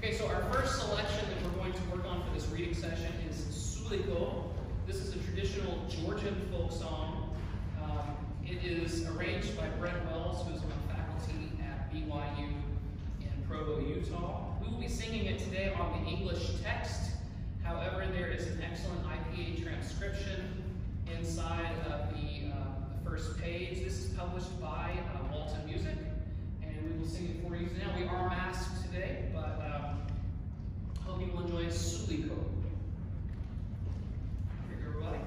Okay, so our first selection that we're going to work on for this reading session is Suliko. This is a traditional Georgian folk song. It is arranged by Brett Wells, who's on faculty at BYU in Provo, Utah. We will be singing it today on the English text. However, there is an excellent IPA transcription inside of the first page. This is published by Walton Music, and we will sing it for you now. We are masked today, but hope you will enjoy Suliko. Here, everybody.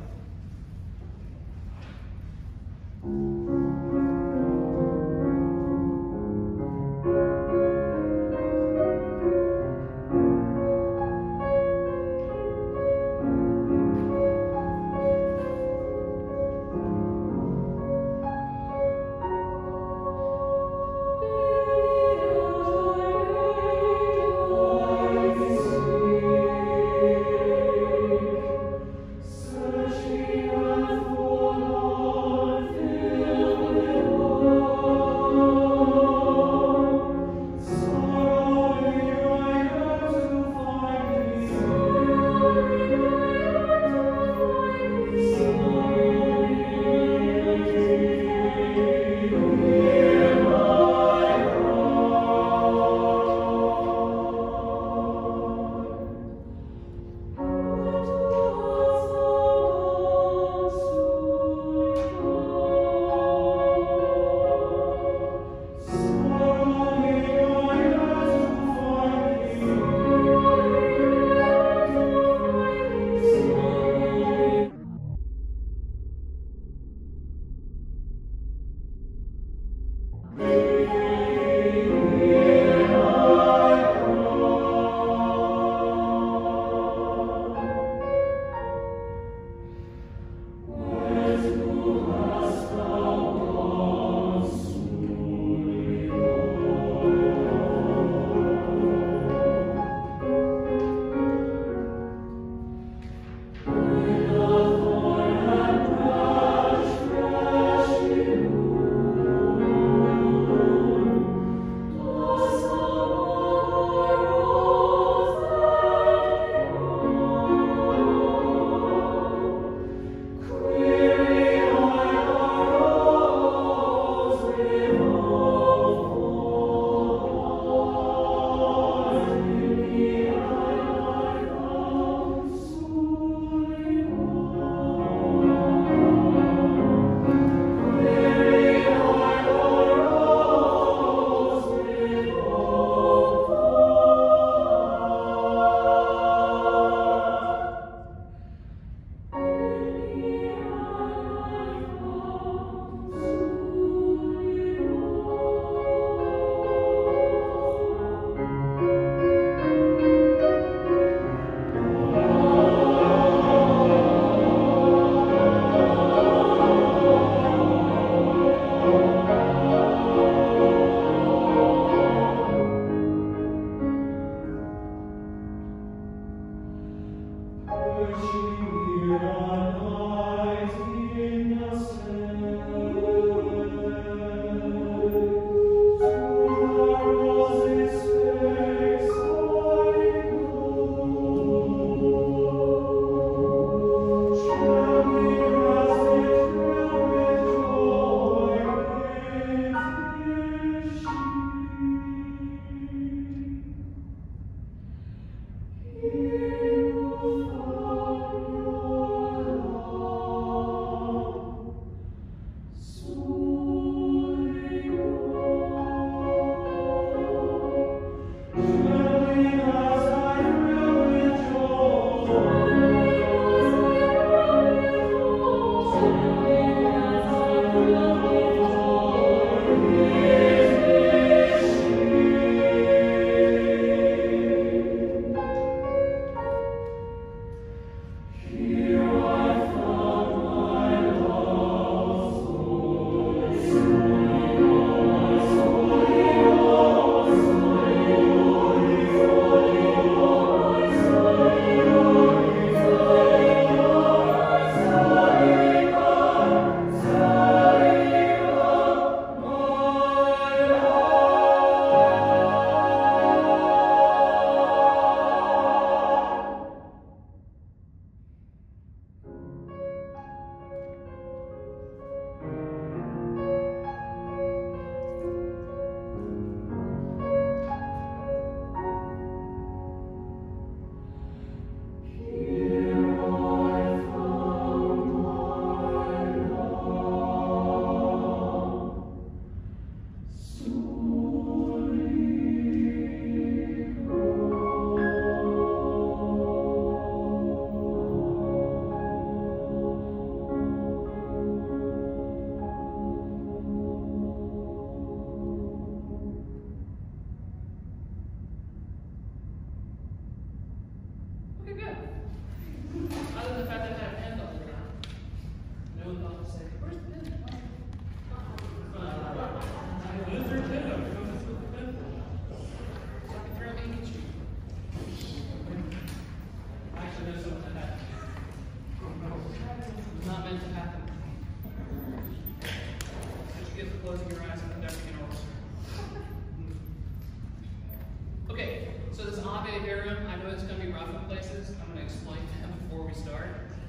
So this Ave Verum, I know it's going to be rough in places. I'm going to explain that before we start.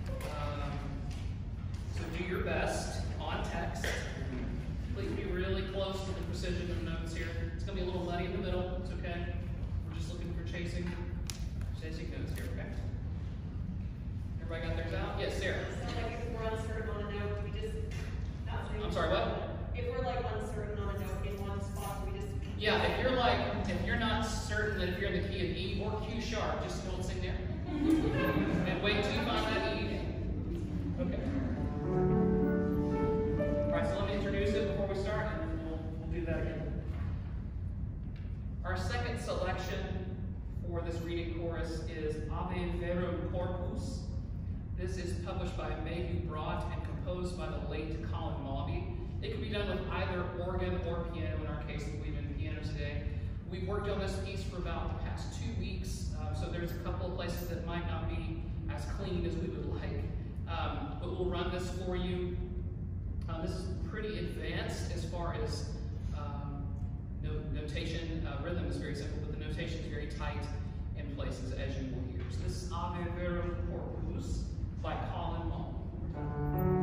So do your best on text. Please be really close to the precision of the notes here. It's going to be a little muddy in the middle. It's okay. We're just looking for chasing notes here, okay? Everybody got theirs out? Yes, Sarah. So like if we're uncertain on a note, we just not say. I'm sorry, what? If we're like uncertain on a note in one spot, we just. Yeah, if you're not certain that if you're in the key of E or Q sharp, just don't sing there. And wait till you find that E again. Okay. Alright, so let me introduce it before we start, and then we'll do that again. Our second selection for this reading chorus is Ave Verum Corpus. This is published by Mayhew Brought and composed by the late Colin Maulby. It can be done with either organ or piano. In our case, we've been piano today. We've worked on this piece for about the past 2 weeks, so there's a couple of places that might not be as clean as we would like, but we'll run this for you. This is pretty advanced as far as notation. Rhythm is very simple, but the notation is very tight in places, as you will hear. So this is Ave Verum Corpus by Colin Maulby.